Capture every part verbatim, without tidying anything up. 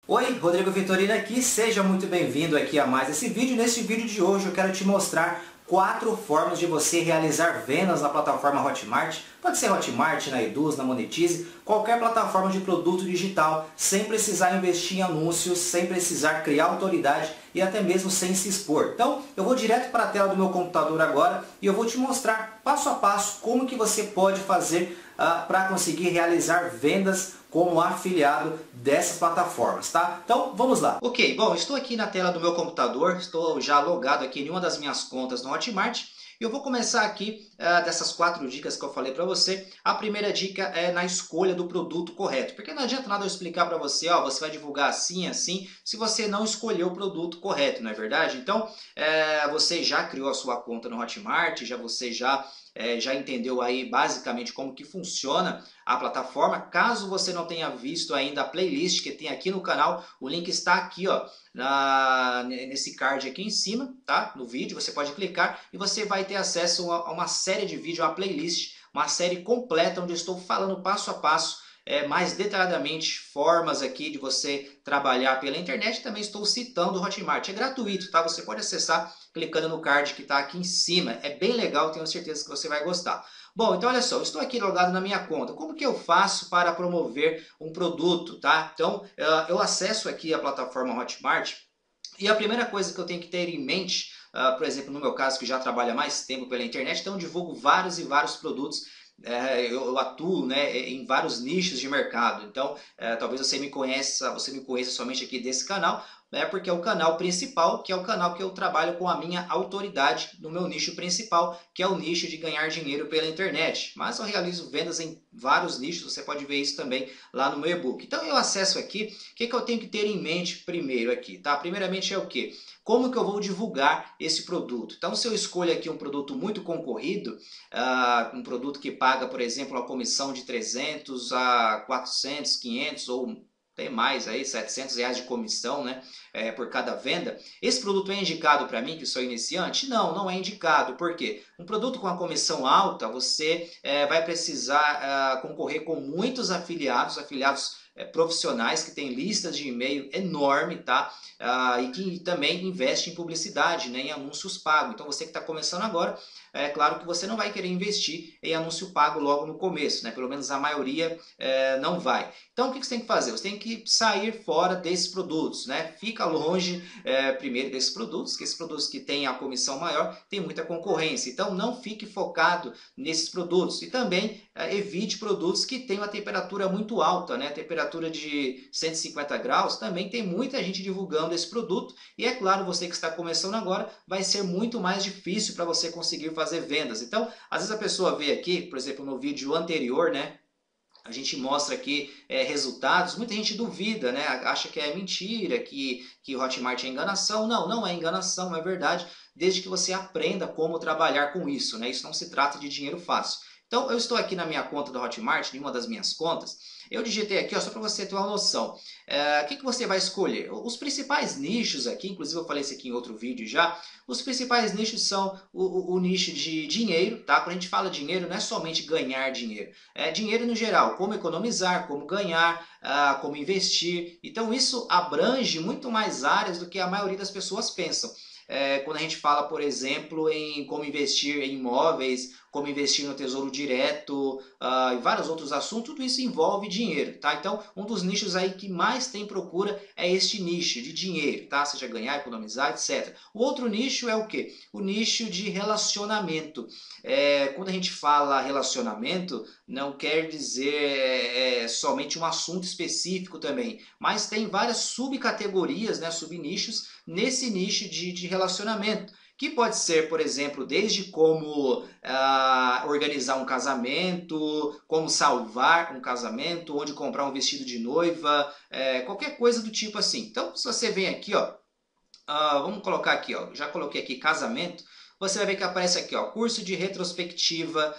Oi, Rodrigo Vitorino aqui, seja muito bem-vindo aqui a mais esse vídeo. Nesse vídeo de hoje eu quero te mostrar quatro formas de você realizar vendas na plataforma Hotmart. Pode ser Hotmart, na Eduz, na Monetize, qualquer plataforma de produto digital, sem precisar investir em anúncios, sem precisar criar autoridade e até mesmo sem se expor. Então, eu vou direto para a tela do meu computador agora e eu vou te mostrar passo a passo como que você pode fazer uh, para conseguir realizar vendas como afiliado dessas plataformas, tá? Então, vamos lá. Ok, bom, estou aqui na tela do meu computador, estou já logado aqui em uma das minhas contas no Hotmart. E eu vou começar aqui uh, dessas quatro dicas que eu falei para você. A primeira dica é na escolha do produto correto. Porque não adianta nada eu explicar para você, ó, você vai divulgar assim, assim, se você não escolheu o produto correto, não é verdade? Então, é, você já criou a sua conta no Hotmart, já você já... É, já entendeu aí basicamente como que funciona a plataforma. Caso você não tenha visto ainda a playlist que tem aqui no canal, o link está aqui, ó, na, nesse card aqui em cima, tá? No vídeo, você pode clicar e você vai ter acesso a uma série de vídeos, uma playlist, uma série completa onde eu estou falando passo a passo, É, mais detalhadamente formas aqui de você trabalhar pela internet. Também estou citando o Hotmart, é gratuito, tá? Você pode acessar clicando no card que está aqui em cima, é bem legal, tenho certeza que você vai gostar. Bom, então olha só, eu estou aqui logado na minha conta. Como que eu faço para promover um produto, tá? Então eu acesso aqui a plataforma Hotmart e a primeira coisa que eu tenho que ter em mente, uh, por exemplo, no meu caso que já trabalha mais tempo pela internet, então eu divulgo vários e vários produtos. É, eu, eu atuo, né, em vários nichos de mercado. Então é, talvez você me conheça, você me conheça somente aqui desse canal, né, porque é o canal principal, que é o canal que eu trabalho com a minha autoridade no meu nicho principal, que é o nicho de ganhar dinheiro pela internet. Mas eu realizo vendas em vários nichos, você pode ver isso também lá no meu e-book. Então eu acesso aqui, o que, que eu tenho que ter em mente primeiro aqui, tá? Primeiramente é o que? Como que eu vou divulgar esse produto? Então, se eu escolho aqui um produto muito concorrido, uh, um produto que paga, por exemplo, a comissão de trezentos a quatrocentos, quinhentos ou tem mais aí, setecentos reais de comissão, né, é, por cada venda. Esse produto é indicado para mim, que sou iniciante? Não, não é indicado. Por quê? Um produto com a comissão alta, você é, vai precisar uh, concorrer com muitos afiliados, afiliados é, profissionais que têm listas de e-mail enorme, tá? Ah, e que também investe em publicidade, né, em anúncios pagos. Então você que está começando agora, é claro que você não vai querer investir em anúncio pago logo no começo, né? Pelo menos a maioria é, não vai. Então o que você tem que fazer? Você tem que sair fora desses produtos, né? Fica longe é, primeiro desses produtos, que esses produtos que têm a comissão maior tem muita concorrência. Então não fique focado nesses produtos e também é, evite produtos que têm uma temperatura muito alta, né? Temperatura de cento e cinquenta graus, também tem muita gente divulgando esse produto e é claro, você que está começando agora, vai ser muito mais difícil para você conseguir fazer vendas. Então, às vezes a pessoa vê aqui, por exemplo, no vídeo anterior, né? A gente mostra aqui é, resultados, muita gente duvida, né? Acha que é mentira, que, que o Hotmart é enganação. Não, não é enganação, é verdade, desde que você aprenda como trabalhar com isso, né? Isso não se trata de dinheiro fácil. Então, eu estou aqui na minha conta do Hotmart, em uma das minhas contas. Eu digitei aqui, ó, só para você ter uma noção. É, o que, que você vai escolher? Os principais nichos aqui, inclusive eu falei isso aqui em outro vídeo já, os principais nichos são o, o, o nicho de dinheiro, tá? Quando a gente fala dinheiro, não é somente ganhar dinheiro. É dinheiro no geral, como economizar, como ganhar, ah, como investir. Então isso abrange muito mais áreas do que a maioria das pessoas pensam. É, quando a gente fala, por exemplo, em como investir em imóveis, como investir no tesouro direto uh, e vários outros assuntos, tudo isso envolve dinheiro, tá? Então, um dos nichos aí que mais tem procura é este nicho de dinheiro, tá? Seja ganhar, economizar, etcétera. O outro nicho é o quê? O nicho de relacionamento. É, quando a gente fala relacionamento, não quer dizer é, é, somente um assunto específico também, mas tem várias subcategorias, né, subnichos nesse nicho de, de relacionamento. Que pode ser, por exemplo, desde como ah, organizar um casamento, como salvar um casamento, onde comprar um vestido de noiva, é, qualquer coisa do tipo assim. Então, se você vem aqui, ó, ah, vamos colocar aqui, ó, já coloquei aqui casamento, você vai ver que aparece aqui, ó, curso de retrospectiva,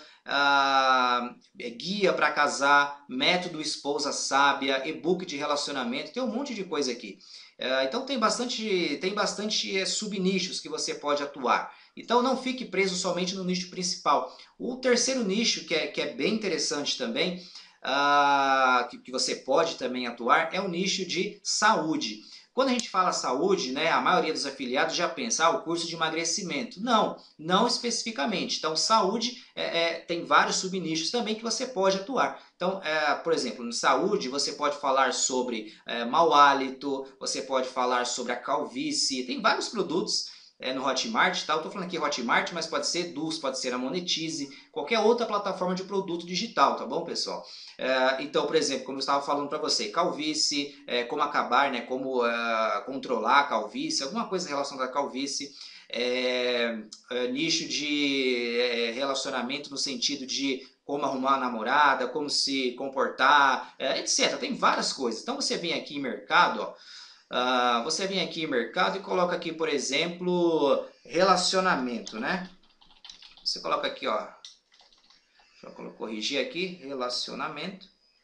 ah, guia para casar, método esposa sábia, e-book de relacionamento, tem um monte de coisa aqui. Uh, então tem bastante, tem bastante é, subnichos que você pode atuar. Então não fique preso somente no nicho principal. O terceiro nicho, que é, que é bem interessante também, uh, que, que você pode também atuar é o nicho de saúde. Quando a gente fala saúde, né, a maioria dos afiliados já pensa, ah, o curso de emagrecimento. Não, não especificamente. Então, saúde é, é, tem vários subnichos também que você pode atuar. Então, é, por exemplo, no saúde, você pode falar sobre é, mau hálito, você pode falar sobre a calvície, tem vários produtos é, no Hotmart, tá? Eu tô falando aqui Hotmart, mas pode ser Eduz, pode ser a Monetize, qualquer outra plataforma de produto digital, tá bom, pessoal? É, então, por exemplo, como eu estava falando para você, calvície, é, como acabar, né, como uh, controlar a calvície, alguma coisa relacionada à calvície, é, é, nicho de é, relacionamento no sentido de como arrumar uma namorada, como se comportar, é, etcétera. Tem várias coisas. Então você vem aqui em mercado, ó, uh, você vem aqui em mercado e coloca aqui, por exemplo, relacionamento, né? Você coloca aqui, ó, deixa eu corrigir aqui, relacionamento.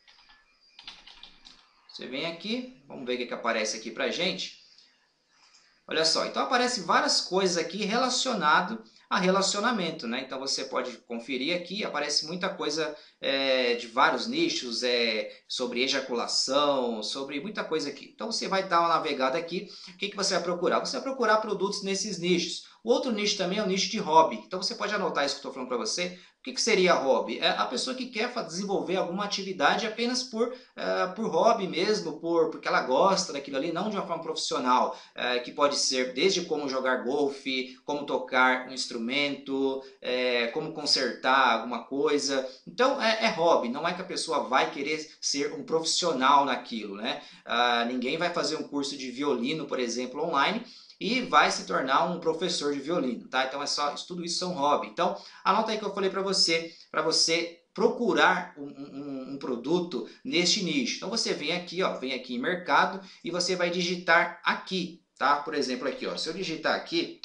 Você vem aqui, vamos ver o que, que aparece aqui pra gente. Olha só, então aparece várias coisas aqui relacionado a relacionamento, né? Então você pode conferir aqui, aparece muita coisa é, de vários nichos, é, sobre ejaculação, sobre muita coisa aqui. Então você vai dar uma navegada aqui, o que, que você vai procurar? Você vai procurar produtos nesses nichos. O outro nicho também é o nicho de hobby. Então você pode anotar isso que eu estou falando para você. O que, que seria hobby? É a pessoa que quer desenvolver alguma atividade apenas por, uh, por hobby mesmo, por, porque ela gosta daquilo ali, não de uma forma profissional, uh, que pode ser desde como jogar golfe, como tocar um instrumento, uh, como consertar alguma coisa. Então é, é hobby, não é que a pessoa vai querer ser um profissional naquilo, né? Uh, ninguém vai fazer um curso de violino, por exemplo, online, e vai se tornar um professor de violino, tá? Então é só, tudo isso são hobby. Então anota aí que eu falei para você, para você procurar um, um, um produto neste nicho. Então você vem aqui, ó, vem aqui em mercado e você vai digitar aqui, tá? Por exemplo aqui, ó, se eu digitar aqui,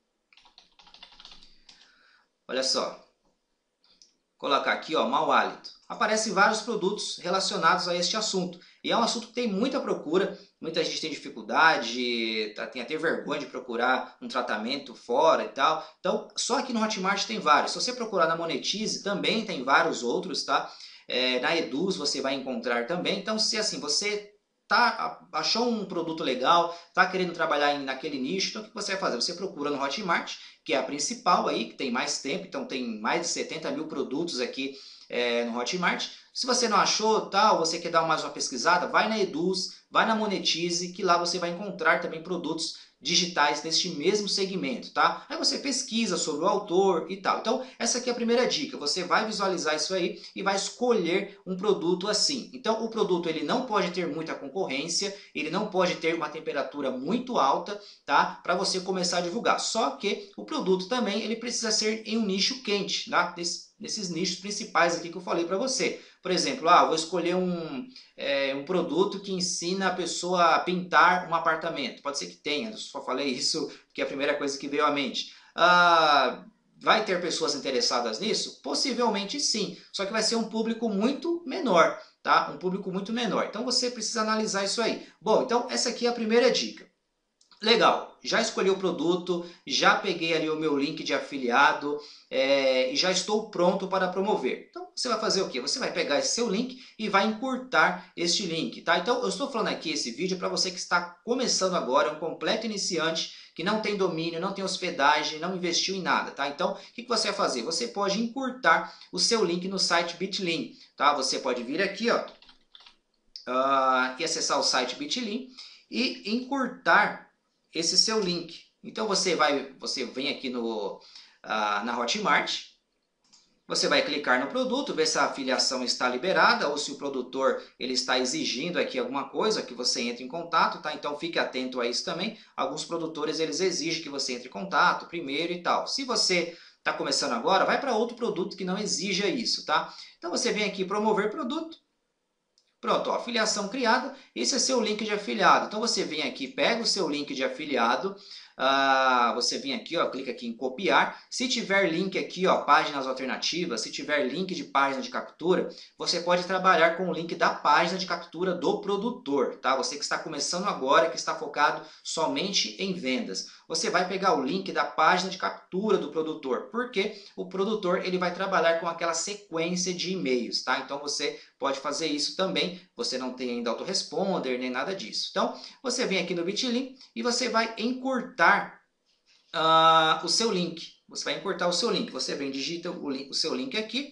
olha só, colocar aqui, ó, mau hálito. Aparecem vários produtos relacionados a este assunto. E é um assunto que tem muita procura, muita gente tem dificuldade, tem até vergonha de procurar um tratamento fora e tal. Então, só aqui no Hotmart tem vários. Se você procurar na Monetize, também tem vários outros, tá? É, na Eduz você vai encontrar também. Então, se assim, você tá, achou um produto legal, tá querendo trabalhar em, naquele nicho, então o que você vai fazer? Você procura no Hotmart, que é a principal aí, que tem mais tempo, então tem mais de setenta mil produtos aqui é, no Hotmart. Se você não achou, tal, você quer dar mais uma pesquisada, vai na Eduz, vai na Monetize, que lá você vai encontrar também produtos digitais neste mesmo segmento, tá? Aí você pesquisa sobre o autor e tal. Então, essa aqui é a primeira dica. Você vai visualizar isso aí e vai escolher um produto assim. Então, o produto ele não pode ter muita concorrência, ele não pode ter uma temperatura muito alta, tá? Para você começar a divulgar. Só que o produto também ele precisa ser em um nicho quente, tá? Desse, desses nichos principais aqui que eu falei para você. Por exemplo, ah, vou escolher um, é, um produto que ensina a pessoa a pintar um apartamento. Pode ser que tenha, eu só falei isso porque é a primeira coisa que veio à mente. Ah, vai ter pessoas interessadas nisso? Possivelmente sim, só que vai ser um público muito menor, tá? Um público muito menor. Então você precisa analisar isso aí. Bom, então essa aqui é a primeira dica. Legal, já escolhi o produto, já peguei ali o meu link de afiliado é, e já estou pronto para promover. Então você vai fazer o quê? Você vai pegar esse seu link e vai encurtar este link, tá? Então eu estou falando aqui esse vídeo para você que está começando agora, um completo iniciante, que não tem domínio, não tem hospedagem, não investiu em nada, tá? Então o que você vai fazer? Você pode encurtar o seu link no site Bitly, tá? Você pode vir aqui, ó, uh, e acessar o site Bitly e encurtar esse seu link. Então você vai, você vem aqui no, uh, na Hotmart, você vai clicar no produto, ver se a afiliação está liberada ou se o produtor ele está exigindo aqui alguma coisa, que você entre em contato, tá? Então fique atento a isso também. Alguns produtores eles exigem que você entre em contato primeiro e tal. Se você está começando agora, vai para outro produto que não exija isso, tá? Então você vem aqui promover produto. Pronto, ó, afiliação criada, esse é seu link de afiliado. Então você vem aqui, pega o seu link de afiliado, uh, você vem aqui, ó, clica aqui em copiar. Se tiver link aqui, ó, páginas alternativas, se tiver link de página de captura, você pode trabalhar com o link da página de captura do produtor, tá? Você que está começando agora, que está focado somente em vendas. Você vai pegar o link da página de captura do produtor, porque o produtor ele vai trabalhar com aquela sequência de e-mails, tá? Então você pode fazer isso também, você não tem ainda autoresponder nem nada disso. Então você vem aqui no Bitly e você vai encurtar uh, o seu link. Você vai encurtar o seu link, você vem, digita o, link, o seu link aqui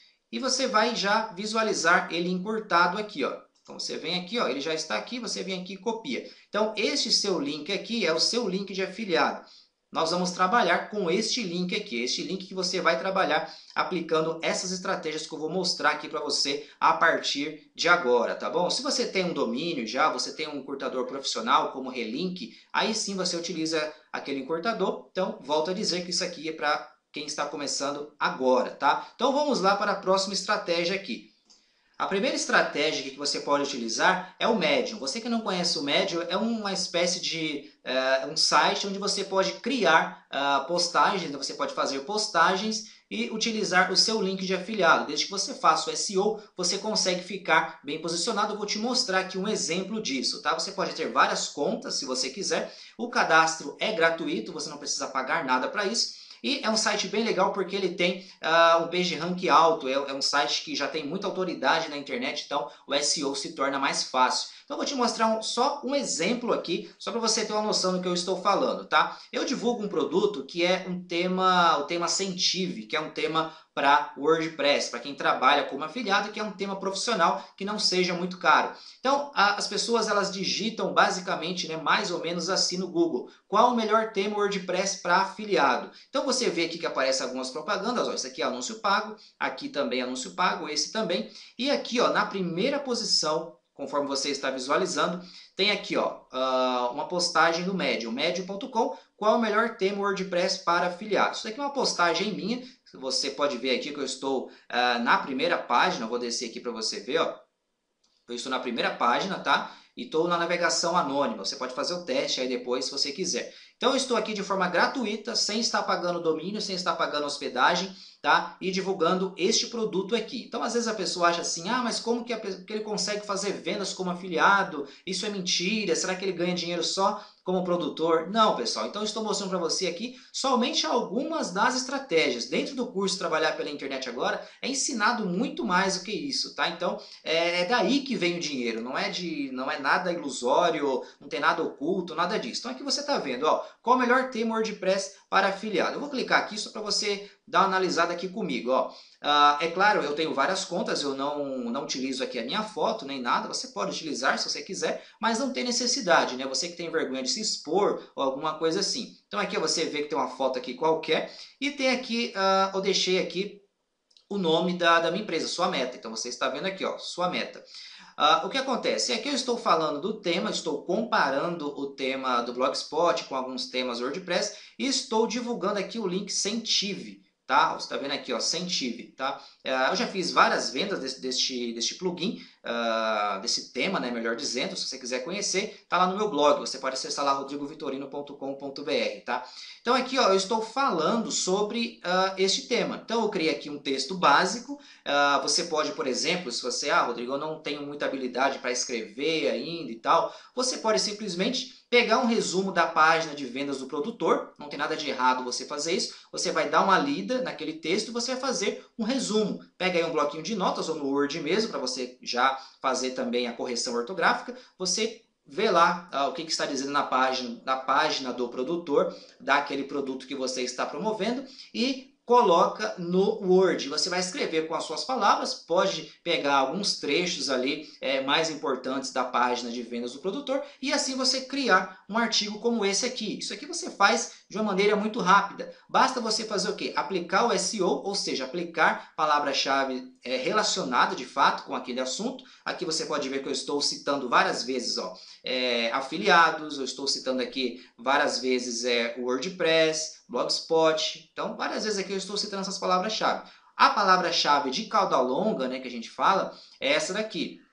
e você vai já visualizar ele encurtado aqui, ó. Então você vem aqui, ó, ele já está aqui, você vem aqui e copia. Então este seu link aqui é o seu link de afiliado. Nós vamos trabalhar com este link aqui, este link que você vai trabalhar aplicando essas estratégias que eu vou mostrar aqui para você a partir de agora, tá bom? Se você tem um domínio já, você tem um encurtador profissional como Relink, aí sim você utiliza aquele encurtador. Então, volto a dizer que isso aqui é para quem está começando agora, tá? Então vamos lá para a próxima estratégia aqui. A primeira estratégia que você pode utilizar é o Medium. Você que não conhece o Medium, é uma espécie de uh, um site onde você pode criar uh, postagens, você pode fazer postagens e utilizar o seu link de afiliado. Desde que você faça o S E O, você consegue ficar bem posicionado. Eu vou te mostrar aqui um exemplo disso, tá? Você pode ter várias contas, se você quiser. O cadastro é gratuito, você não precisa pagar nada para isso. E é um site bem legal porque ele tem uh, um PageRank alto, é, é um site que já tem muita autoridade na internet, então o S E O se torna mais fácil. Então eu vou te mostrar um, só um exemplo aqui, só para você ter uma noção do que eu estou falando, tá? Eu divulgo um produto que é um tema, o tema Sentive, que é um tema para WordPress, para quem trabalha como afiliado, que é um tema profissional que não seja muito caro. Então a, as pessoas elas digitam basicamente, né, mais ou menos assim no Google, qual o melhor tema WordPress para afiliado. Então você vê aqui que aparecem algumas propagandas, ó, esse aqui é anúncio pago, aqui também é anúncio pago, esse também, e aqui ó, na primeira posição, conforme você está visualizando, tem aqui ó, uma postagem no Medium, medium ponto com, qual é o melhor tema WordPress para afiliados. Isso aqui é uma postagem minha, você pode ver aqui que eu estou uh, na primeira página, vou descer aqui para você ver, ó. Eu estou na primeira página, tá? E estou na navegação anônima, você pode fazer o teste aí depois se você quiser. Então eu estou aqui de forma gratuita, sem estar pagando domínio, sem estar pagando hospedagem, tá? E divulgando este produto aqui. Então às vezes a pessoa acha assim, ah, mas como que, a, que ele consegue fazer vendas como afiliado? Isso é mentira, será que ele ganha dinheiro só como produtor? Não, pessoal. Então eu estou mostrando para você aqui somente algumas das estratégias. Dentro do curso Trabalhar pela Internet Agora, é ensinado muito mais do que isso, tá? Então é, é daí que vem o dinheiro, não é, de, não é nada ilusório, não tem nada oculto, nada disso. Então aqui você está vendo, ó, qual o melhor tema WordPress para afiliado. Eu vou clicar aqui só para você dar uma analisada aqui comigo, ó. Uh, é claro, eu tenho várias contas, eu não, não utilizo aqui a minha foto nem nada, você pode utilizar se você quiser, mas não tem necessidade, né? Você que tem vergonha de se expor ou alguma coisa assim. Então aqui você vê que tem uma foto aqui qualquer e tem aqui, uh, eu deixei aqui o nome da, da minha empresa, Sua Meta. Então você está vendo aqui, ó, Sua Meta. Uh, o que acontece? Aqui eu estou falando do tema, estou comparando o tema do Blogspot com alguns temas WordPress e estou divulgando aqui o link Sentive. Tá? Você está vendo aqui, ó, Sentive, tá? Uh, eu já fiz várias vendas desse, deste, deste plugin, uh, desse tema, né, melhor dizendo. Se você quiser conhecer, tá lá no meu blog. Você pode acessar lá rodrigo vitorino ponto com ponto br, tá? Então aqui, ó, eu estou falando sobre uh, este tema. Então eu criei aqui um texto básico. Uh, você pode, por exemplo, se você, ah, Rodrigo, eu não tenho muita habilidade para escrever ainda e tal, você pode simplesmente pegar um resumo da página de vendas do produtor, não tem nada de errado você fazer isso, você vai dar uma lida naquele texto e você vai fazer um resumo. Pega aí um bloquinho de notas ou no Word mesmo, para você já fazer também a correção ortográfica, você vê lá ah, o que, que está dizendo na página, na página do produtor, daquele produto que você está promovendo e coloca no Word. Você vai escrever com as suas palavras, pode pegar alguns trechos ali é, mais importantes da página de vendas do produtor e assim você criar um artigo como esse aqui. Isso aqui você faz de uma maneira muito rápida. Basta você fazer o quê? Aplicar o S E O, ou seja, aplicar palavra-chave é, relacionada de fato com aquele assunto. Aqui você pode ver que eu estou citando várias vezes ó, é, afiliados, eu estou citando aqui várias vezes é, o WordPress, Blogspot. Então, várias vezes aqui eu estou citando essas palavras-chave. A palavra-chave de cauda longa, né, que a gente fala, é essa daqui.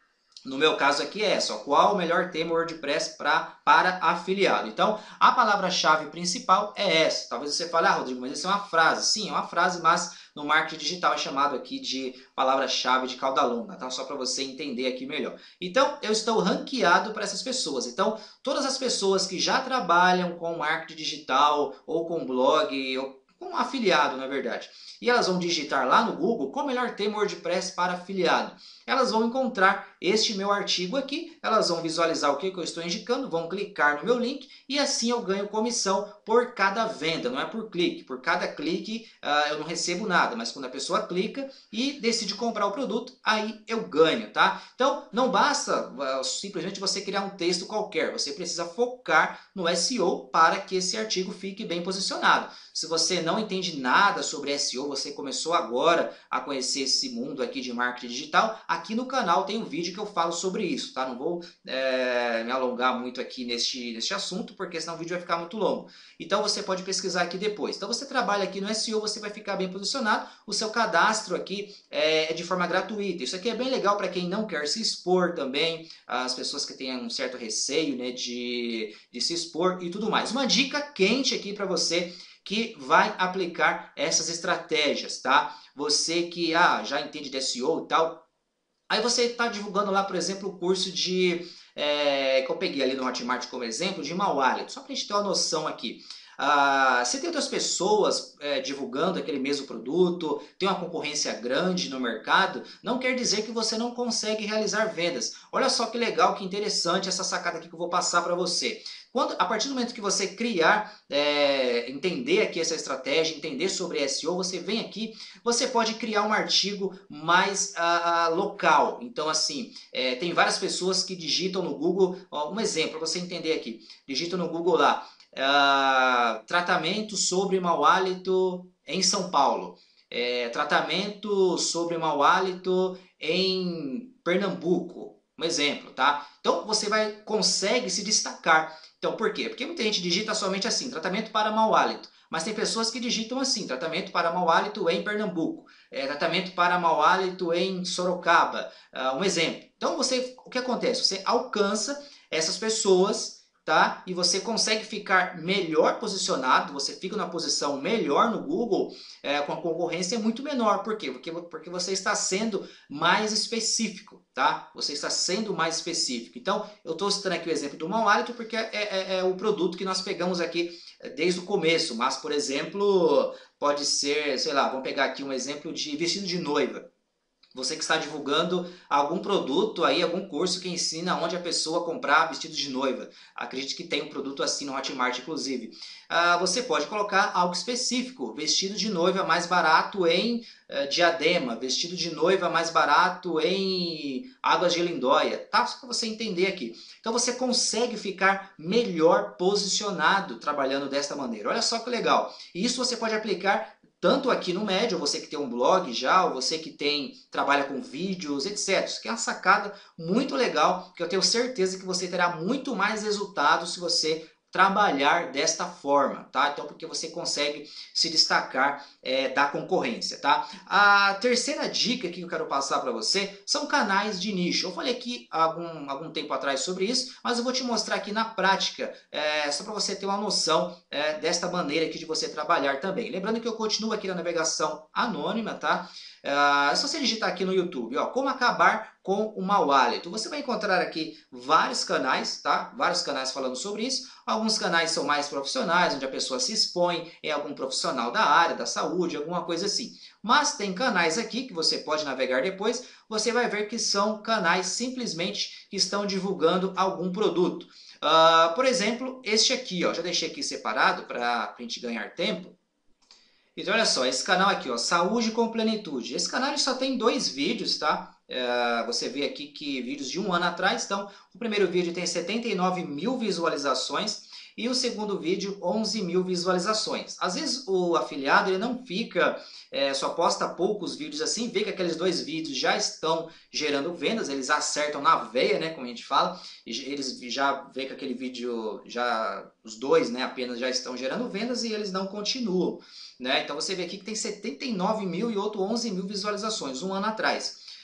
No meu caso aqui é essa, ó, qual o melhor tema WordPress pra, para afiliado? Então, a palavra-chave principal é essa. Talvez você fale, ah, Rodrigo, mas isso é uma frase. Sim, é uma frase, mas no marketing digital é chamado aqui de palavra-chave de cauda longa, tá? Só para você entender aqui melhor. Então, eu estou ranqueado para essas pessoas. Então, todas as pessoas que já trabalham com marketing digital, ou com blog, ou com afiliado, na verdade, e elas vão digitar lá no Google, qual o melhor tema WordPress para afiliado? Elas vão encontrar este meu artigo aqui, elas vão visualizar o que eu estou indicando, vão clicar no meu link e assim eu ganho comissão por cada venda, não é por clique. Por cada clique uh, eu não recebo nada, mas quando a pessoa clica e decide comprar o produto, aí eu ganho, tá? Então não basta uh, simplesmente você criar um texto qualquer, você precisa focar no S E O para que esse artigo fique bem posicionado. Se você não entende nada sobre S E O, você começou agora a conhecer esse mundo aqui de marketing digital, aqui no canal tem um vídeo que eu falo sobre isso, tá? Não vou é, me alongar muito aqui neste, neste assunto, porque senão o vídeo vai ficar muito longo. Então você pode pesquisar aqui depois. Então você trabalha aqui no S E O, você vai ficar bem posicionado, o seu cadastro aqui é, é de forma gratuita. Isso aqui é bem legal para quem não quer se expor também, as pessoas que têm um certo receio, né, de, de se expor e tudo mais. Uma dica quente aqui para você que vai aplicar essas estratégias, tá? Você que ah, já entende de S E O e tal, aí você está divulgando lá, por exemplo, o curso de, é, que eu peguei ali no Hotmart como exemplo, de mau hálito, só para a gente ter uma noção aqui. Ah, se tem outras pessoas é, divulgando aquele mesmo produto, tem uma concorrência grande no mercado, não quer dizer que você não consegue realizar vendas. Olha só que legal, que interessante essa sacada aqui que eu vou passar para você. Quando, a partir do momento que você criar, é, entender aqui essa estratégia, entender sobre S E O, você vem aqui, você pode criar um artigo mais ah, local. Então, assim, é, tem várias pessoas que digitam no Google, ó, um exemplo para você entender aqui, digitam no Google lá, ah, tratamento sobre mau hálito em São Paulo, é, tratamento sobre mau hálito em Pernambuco, um exemplo, tá? Então, você vai consegue se destacar. Então, por quê? Porque muita gente digita somente assim, tratamento para mau hálito. Mas tem pessoas que digitam assim, tratamento para mau hálito em Pernambuco, é, tratamento para mau hálito em Sorocaba, uh, um exemplo. Então, você, o que acontece? Você alcança essas pessoas, tá? E você consegue ficar melhor posicionado, você fica numa posição melhor no Google, é, com a concorrência muito menor. Por quê? Porque, porque você está sendo mais específico, tá? Você está sendo mais específico. Então, eu estou citando aqui o exemplo do mau hálito porque é, é, é o produto que nós pegamos aqui desde o começo. Mas, por exemplo, pode ser, sei lá, vamos pegar aqui um exemplo de vestido de noiva. Você que está divulgando algum produto aí, algum curso que ensina onde a pessoa comprar vestido de noiva. Acredito que tem um produto assim no Hotmart, inclusive. Ah, você pode colocar algo específico. Vestido de noiva mais barato em uh, Diadema. Vestido de noiva mais barato em Águas de Lindóia. Tá? Só para você entender aqui. Então você consegue ficar melhor posicionado trabalhando desta maneira. Olha só que legal. E isso você pode aplicar tanto aqui no Medium, você que tem um blog já, ou você que tem, trabalha com vídeos, etcétera. Isso que é uma sacada muito legal, que eu tenho certeza que você terá muito mais resultado se você trabalhar desta forma, tá? Então, porque você consegue se destacar é, da concorrência, tá? A terceira dica que eu quero passar para você são canais de nicho. Eu falei aqui algum, algum tempo atrás sobre isso, mas eu vou te mostrar aqui na prática, é, só para você ter uma noção é, desta maneira aqui de você trabalhar também. Lembrando que eu continuo aqui na navegação anônima, tá? É só você digitar aqui no YouTube, ó, como acabar com o mau hálito. Você vai encontrar aqui vários canais, tá? Vários canais falando sobre isso. Alguns canais são mais profissionais, onde a pessoa se expõe em algum profissional da área, da saúde, alguma coisa assim. Mas tem canais aqui que você pode navegar depois, você vai ver que são canais simplesmente que estão divulgando algum produto. Uh, por exemplo, este aqui, ó, já deixei aqui separado para a gente ganhar tempo. Então, olha só, esse canal aqui, ó, Saúde com Plenitude. Esse canal ele só tem dois vídeos, tá? É, você vê aqui que vídeos de um ano atrás. Então, o primeiro vídeo tem setenta e nove mil visualizações e o segundo vídeo onze mil visualizações. Às vezes o afiliado ele não fica, é, só posta poucos vídeos assim, vê que aqueles dois vídeos já estão gerando vendas, eles acertam na veia, né, como a gente fala, eles já vê que aquele vídeo, já os dois, né, apenas já estão gerando vendas e eles não continuam. Né? Então você vê aqui que tem setenta e nove mil e outro onze mil visualizações, um ano atrás.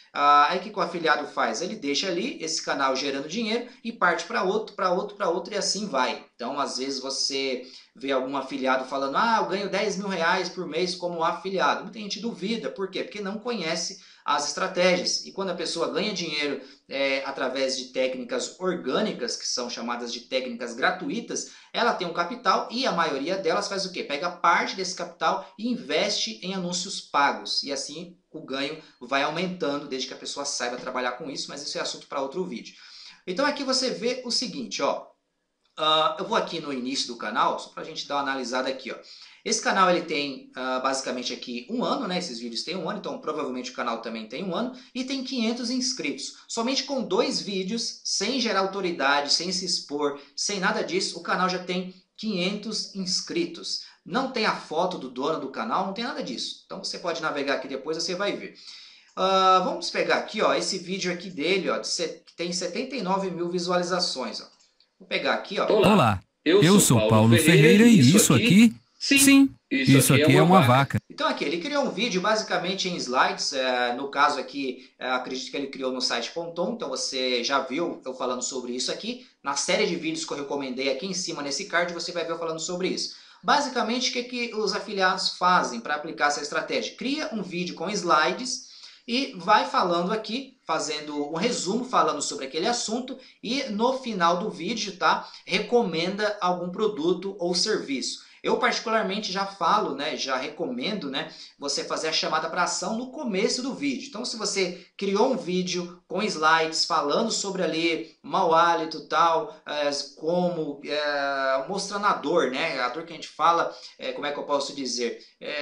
Ah, aí o que o afiliado faz? Ele deixa ali esse canal gerando dinheiro e parte para outro, para outro, para outro e assim vai. Então, às vezes você vê algum afiliado falando, ah, eu ganho dez mil reais por mês como afiliado. Muita gente duvida, por quê? Porque não conhece as estratégias. E quando a pessoa ganha dinheiro é, através de técnicas orgânicas, que são chamadas de técnicas gratuitas, ela tem um capital e a maioria delas faz o quê? Pega parte desse capital e investe em anúncios pagos. E assim o ganho vai aumentando desde que a pessoa saiba trabalhar com isso, mas isso é assunto para outro vídeo. Então aqui você vê o seguinte, ó. Uh, eu vou aqui no início do canal, só para a gente dar uma analisada aqui, ó. Esse canal ele tem uh, basicamente aqui um ano, né? Esses vídeos têm um ano, então provavelmente o canal também tem um ano. E tem quinhentos inscritos. Somente com dois vídeos, sem gerar autoridade, sem se expor, sem nada disso, o canal já tem quinhentos inscritos. Não tem a foto do dono do canal, não tem nada disso. Então você pode navegar aqui depois, você vai ver. Uh, vamos pegar aqui, ó, esse vídeo aqui dele, ó, que tem setenta e nove mil visualizações, ó. Vou pegar aqui, ó. Olá, eu, eu sou Paulo Ferreira e isso aqui, sim, sim isso, isso aqui, aqui é uma, uma vaca. vaca. Então aqui, ele criou um vídeo basicamente em slides, é, no caso aqui, é, acredito que ele criou no site Ponton, então você já viu eu falando sobre isso aqui. Na série de vídeos que eu recomendei aqui em cima nesse card, você vai ver eu falando sobre isso. Basicamente, o que, que os afiliados fazem para aplicar essa estratégia? Cria um vídeo com slides e vai falando aqui, fazendo um resumo, falando sobre aquele assunto e no final do vídeo, tá, recomenda algum produto ou serviço. Eu particularmente já falo, né, já recomendo, né, você fazer a chamada para ação no começo do vídeo. Então, se você criou um vídeo com slides falando sobre ali mau hálito, tal, é, como é, mostrando a dor, né, a dor que a gente fala, é, como é que eu posso dizer,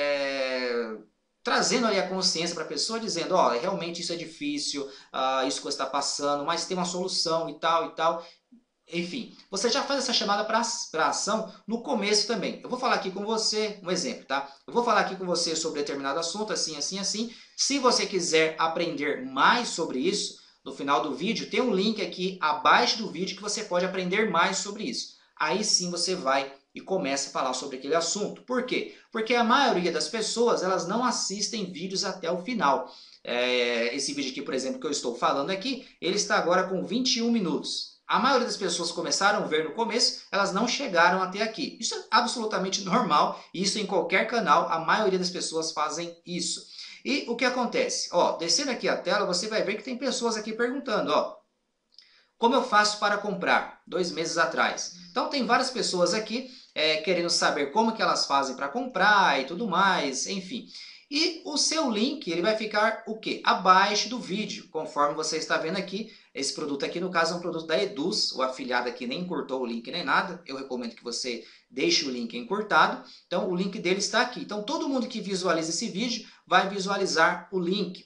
é... trazendo ali a consciência para a pessoa, dizendo, ó, oh, realmente isso é difícil, uh, isso que você está passando, mas tem uma solução e tal e tal. Enfim, você já faz essa chamada para ação no começo também. Eu vou falar aqui com você, um exemplo, tá? Eu vou falar aqui com você sobre determinado assunto, assim, assim, assim. Se você quiser aprender mais sobre isso, no final do vídeo, tem um link aqui abaixo do vídeo que você pode aprender mais sobre isso. Aí sim você vai e começa a falar sobre aquele assunto. Por quê? Porque a maioria das pessoas, elas não assistem vídeos até o final. É, esse vídeo aqui, por exemplo, que eu estou falando aqui, ele está agora com vinte e um minutos. A maioria das pessoas começaram a ver no começo, elas não chegaram até aqui. Isso é absolutamente normal, isso em qualquer canal, a maioria das pessoas fazem isso. E o que acontece? Ó, descendo aqui a tela, você vai ver que tem pessoas aqui perguntando, ó, como eu faço para comprar? Dois meses atrás. Então tem várias pessoas aqui é, querendo saber como que elas fazem para comprar e tudo mais, enfim. E o seu link ele vai ficar o quê? Abaixo do vídeo, conforme você está vendo aqui. Esse produto aqui, no caso, é um produto da Eduz. O afiliado aqui nem encurtou o link nem nada. Eu recomendo que você deixe o link encurtado. Então, o link dele está aqui. Então, todo mundo que visualiza esse vídeo vai visualizar o link.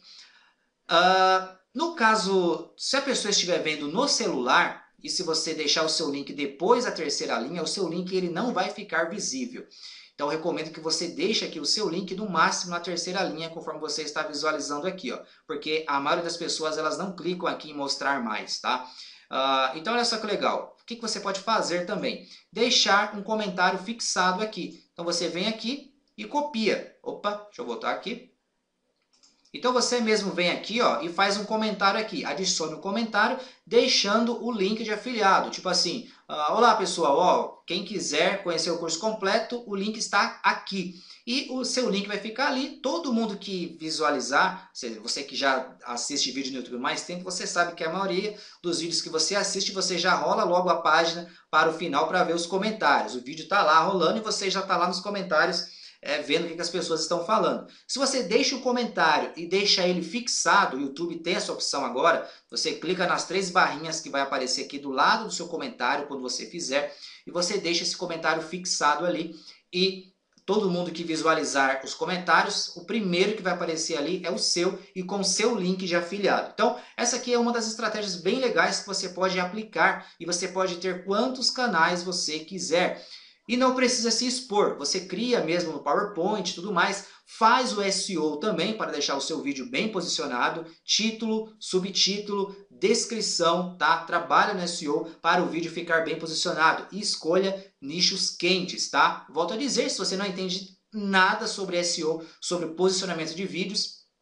Uh, no caso, se a pessoa estiver vendo no celular, e se você deixar o seu link depois da terceira linha, o seu link ele não vai ficar visível. Então, eu recomendo que você deixe aqui o seu link no máximo na terceira linha, conforme você está visualizando aqui, ó. Porque a maioria das pessoas, elas não clicam aqui em mostrar mais, tá? Uh, então, olha só que legal. O que, que você pode fazer também? Deixar um comentário fixado aqui. Então, você vem aqui e copia. Opa, deixa eu voltar aqui. Então você mesmo vem aqui, ó, e faz um comentário aqui, adicione um comentário deixando o link de afiliado, tipo assim, uh, olá pessoal, ó, quem quiser conhecer o curso completo, o link está aqui. E o seu link vai ficar ali, todo mundo que visualizar, você que já assiste vídeo no YouTube há mais tempo, você sabe que a maioria dos vídeos que você assiste, você já rola logo a página para o final para ver os comentários. O vídeo está lá rolando e você já está lá nos comentários, É, vendo o que, que as pessoas estão falando. Se você deixa o comentário e deixa ele fixado, o YouTube tem essa opção agora, você clica nas três barrinhas que vai aparecer aqui do lado do seu comentário quando você fizer, e você deixa esse comentário fixado ali, e todo mundo que visualizar os comentários, o primeiro que vai aparecer ali é o seu e com o seu link de afiliado. Então, essa aqui é uma das estratégias bem legais que você pode aplicar e você pode ter quantos canais você quiser. E não precisa se expor, você cria mesmo no PowerPoint e tudo mais, faz o S E O também para deixar o seu vídeo bem posicionado, título, subtítulo, descrição, tá? Trabalha no S E O para o vídeo ficar bem posicionado e escolha nichos quentes, tá? Volto a dizer, se você não entende nada sobre S E O, sobre posicionamento de vídeos,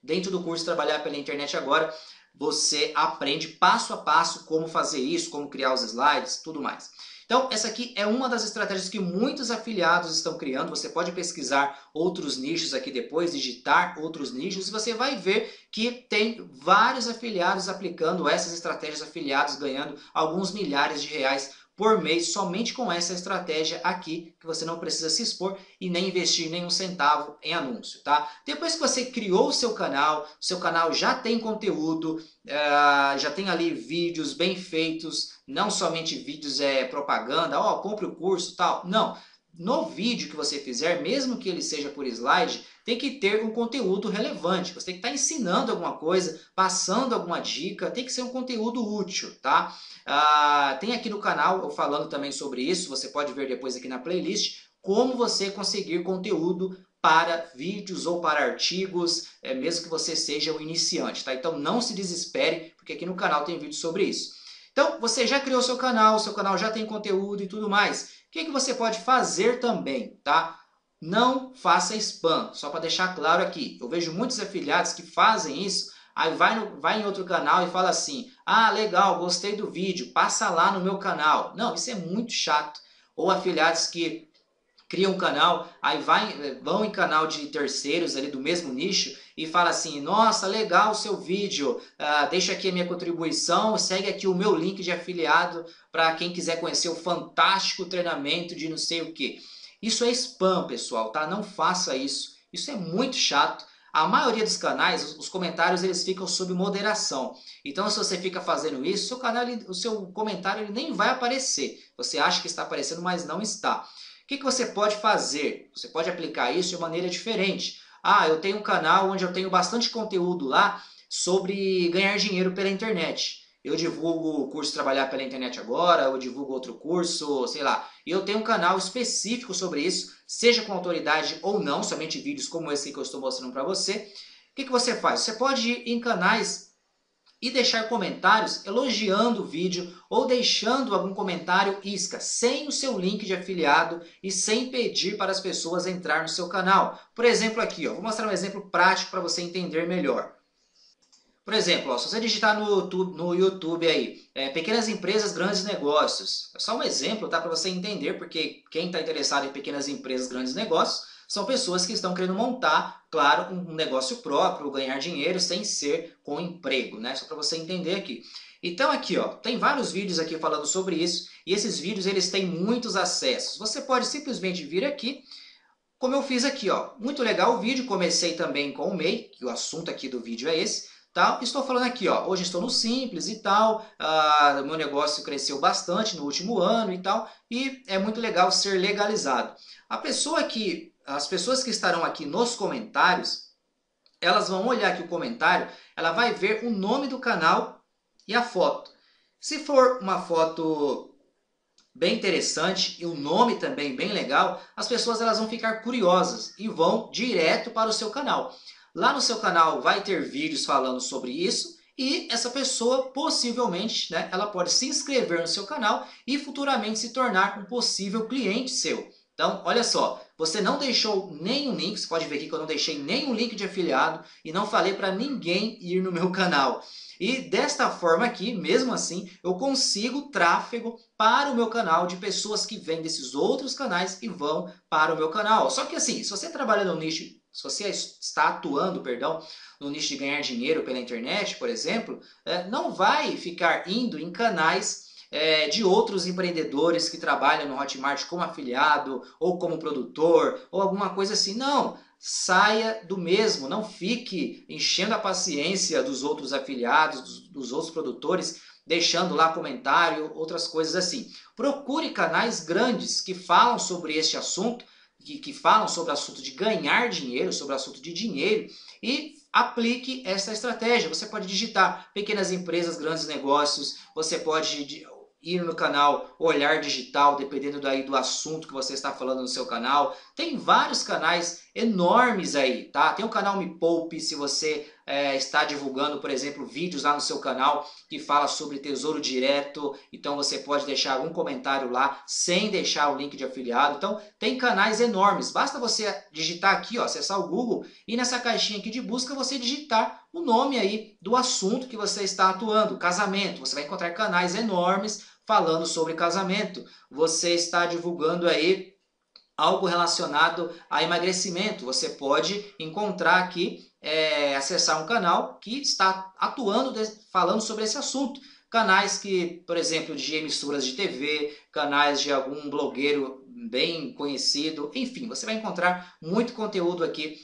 Dentro do curso Trabalhar pela Internet Agora, você aprende passo a passo como fazer isso, como criar os slides, tudo mais. Então, essa aqui é uma das estratégias que muitos afiliados estão criando. Você pode pesquisar outros nichos aqui depois, digitar outros nichos, e você vai ver que tem vários afiliados aplicando essas estratégias, afiliados ganhando alguns milhares de reais por mês somente com essa estratégia aqui, que você não precisa se expor e nem investir nenhum centavo em anúncio, tá? Depois que você criou o seu canal, seu canal já tem conteúdo, uh, já tem ali vídeos bem feitos, não somente vídeos é propaganda, ó, oh, compre o curso, tal. Não, no vídeo que você fizer, mesmo que ele seja por slide, tem que ter um conteúdo relevante. Você tem que estar ensinando alguma coisa, passando alguma dica, tem que ser um conteúdo útil, tá? Ah, tem aqui no canal eu falando também sobre isso, você pode ver depois aqui na playlist, como você conseguir conteúdo para vídeos ou para artigos, é, mesmo que você seja um iniciante, tá? Então não se desespere, porque aqui no canal tem vídeo sobre isso. Então, você já criou seu canal, seu canal já tem conteúdo e tudo mais. O que, que você pode fazer também, tá? Não faça spam, só para deixar claro aqui. Eu vejo muitos afiliados que fazem isso, aí vai, no, vai em outro canal e fala assim, ah, legal, gostei do vídeo, passa lá no meu canal. Não, isso é muito chato. Ou afiliados que criam um canal, aí vai, vão em canal de terceiros ali do mesmo nicho e fala assim, nossa, legal o seu vídeo, uh, deixa aqui a minha contribuição, segue aqui o meu link de afiliado para quem quiser conhecer o fantástico treinamento de não sei o que. Isso é spam, pessoal, tá? Não faça isso. Isso é muito chato. A maioria dos canais, os comentários, eles ficam sob moderação. Então, se você fica fazendo isso, seu canal, ele, o seu comentário ele nem vai aparecer. Você acha que está aparecendo, mas não está. O que, que você pode fazer? Você pode aplicar isso de maneira diferente. Ah, eu tenho um canal onde eu tenho bastante conteúdo lá sobre ganhar dinheiro pela internet. Eu divulgo o curso Trabalhar pela Internet Agora, eu divulgo outro curso, sei lá. E eu tenho um canal específico sobre isso, seja com autoridade ou não, somente vídeos como esse que eu estou mostrando para você. O que, que você faz? Você pode ir em canais e deixar comentários elogiando o vídeo ou deixando algum comentário isca, sem o seu link de afiliado e sem pedir para as pessoas entrar no seu canal. Por exemplo aqui, ó, vou mostrar um exemplo prático para você entender melhor. Por exemplo, ó, se você digitar no YouTube, no YouTube aí, é, pequenas empresas, grandes negócios, é só um exemplo, tá, para você entender, porque quem está interessado em pequenas empresas, grandes negócios, são pessoas que estão querendo montar, claro, um negócio próprio, ganhar dinheiro sem ser com emprego, né? Só para você entender aqui. Então aqui, ó, tem vários vídeos aqui falando sobre isso, e esses vídeos eles têm muitos acessos. Você pode simplesmente vir aqui, como eu fiz aqui, ó, muito legal o vídeo, comecei também com o M E I, que o assunto aqui do vídeo é esse. Tá? Estou falando aqui, ó, hoje estou no Simples e tal, ah, meu negócio cresceu bastante no último ano e tal, e é muito legal ser legalizado. A pessoa que, as pessoas que estarão aqui nos comentários, elas vão olhar aqui o comentário, ela vai ver o nome do canal e a foto. Se for uma foto bem interessante e o nome também bem legal, as pessoas elas vão ficar curiosas e vão direto para o seu canal. Lá no seu canal vai ter vídeos falando sobre isso e essa pessoa possivelmente, né, ela pode se inscrever no seu canal e futuramente se tornar um possível cliente seu. Então, olha só, você não deixou nenhum link, você pode ver aqui que eu não deixei nenhum link de afiliado e não falei para ninguém ir no meu canal. E desta forma aqui, mesmo assim, eu consigo tráfego para o meu canal de pessoas que vêm desses outros canais e vão para o meu canal. Só que assim, se você trabalha no nicho, se você está atuando, perdão, no nicho de ganhar dinheiro pela internet, por exemplo, não vai ficar indo em canais é, de outros empreendedores que trabalham no Hotmart como afiliado ou como produtor ou alguma coisa assim. Não, saia do mesmo, não fique enchendo a paciência dos outros afiliados, dos, dos outros produtores, deixando lá comentário, outras coisas assim. Procure canais grandes que falam sobre este assunto, Que, que falam sobre o assunto de ganhar dinheiro, sobre o assunto de dinheiro e aplique essa estratégia. Você pode digitar pequenas empresas, grandes negócios, você pode ir no canal Olhar Digital, dependendo daí do assunto que você está falando no seu canal. Tem vários canais enormes aí, tá? Tem o canal Me Poupe, se você é, está divulgando, por exemplo, vídeos lá no seu canal que fala sobre Tesouro Direto, então você pode deixar algum comentário lá sem deixar o link de afiliado. Então tem canais enormes, basta você digitar aqui, ó, acessar o Google e nessa caixinha aqui de busca você digitar o nome aí do assunto que você está atuando, casamento. Você vai encontrar canais enormes falando sobre casamento. Você está divulgando aí algo relacionado a emagrecimento. Você pode encontrar aqui, é, acessar um canal que está atuando, de, falando sobre esse assunto. Canais que, por exemplo, de emissoras de T V, canais de algum blogueiro bem conhecido, enfim, você vai encontrar muito conteúdo aqui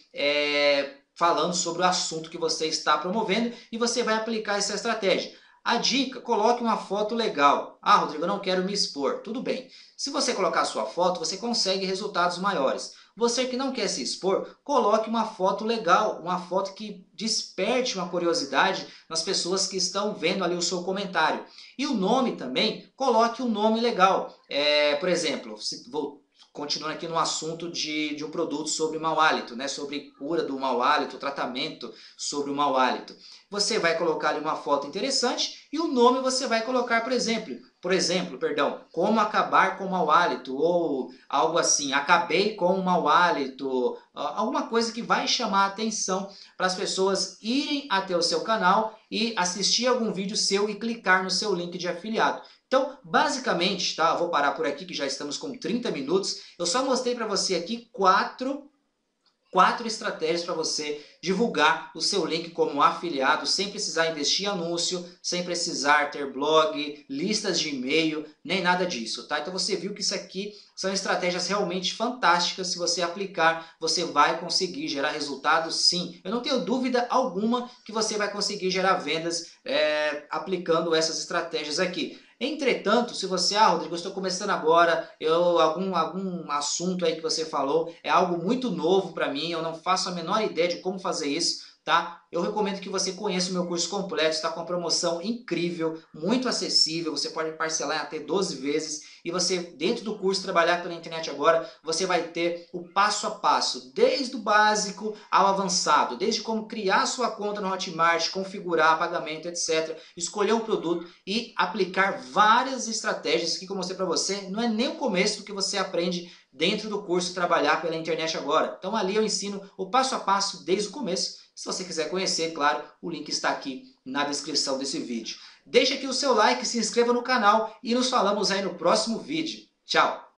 é, falando sobre o assunto que você está promovendo e você vai aplicar essa estratégia. A dica, coloque uma foto legal. Ah, Rodrigo, eu não quero me expor. Tudo bem. Se você colocar a sua foto, você consegue resultados maiores. Você que não quer se expor, coloque uma foto legal, uma foto que desperte uma curiosidade nas pessoas que estão vendo ali o seu comentário. E o nome também, coloque um nome legal. É, por exemplo, se, vou continuando aqui no assunto de, de um produto sobre mau hálito, né? Sobre cura do mau hálito, tratamento sobre o mau hálito. Você vai colocar ali uma foto interessante e o nome você vai colocar, por exemplo, por exemplo, perdão, como acabar com o mau hálito, ou algo assim, acabei com o mau hálito, alguma coisa que vai chamar a atenção para as pessoas irem até o seu canal e assistir algum vídeo seu e clicar no seu link de afiliado. Então, basicamente, tá? Eu vou parar por aqui que já estamos com trinta minutos. Eu só mostrei para você aqui quatro, quatro estratégias para você divulgar o seu link como afiliado sem precisar investir em anúncio, sem precisar ter blog, listas de e-mail, nem nada disso, tá? Então você viu que isso aqui são estratégias realmente fantásticas. Se você aplicar, você vai conseguir gerar resultados, sim. Eu não tenho dúvida alguma que você vai conseguir gerar vendas é, aplicando essas estratégias aqui. Entretanto, se você, ah, Rodrigo, eu estou começando agora, eu, algum, algum assunto aí que você falou é algo muito novo para mim, eu não faço a menor ideia de como fazer isso, tá? Eu recomendo que você conheça o meu curso completo, está com uma promoção incrível, muito acessível, você pode parcelar em até doze vezes e você, dentro do curso Trabalhar pela Internet Agora, você vai ter o passo a passo, desde o básico ao avançado, desde como criar sua conta no Hotmart, configurar pagamento, etcétera, escolher um produto e aplicar várias estratégias que, como eu mostrei para você, não é nem o começo do que você aprende dentro do curso Trabalhar pela Internet Agora. Então ali eu ensino o passo a passo desde o começo. Se você quiser conhecer, claro, o link está aqui na descrição desse vídeo. Deixe aqui o seu like, se inscreva no canal e nos falamos aí no próximo vídeo. Tchau!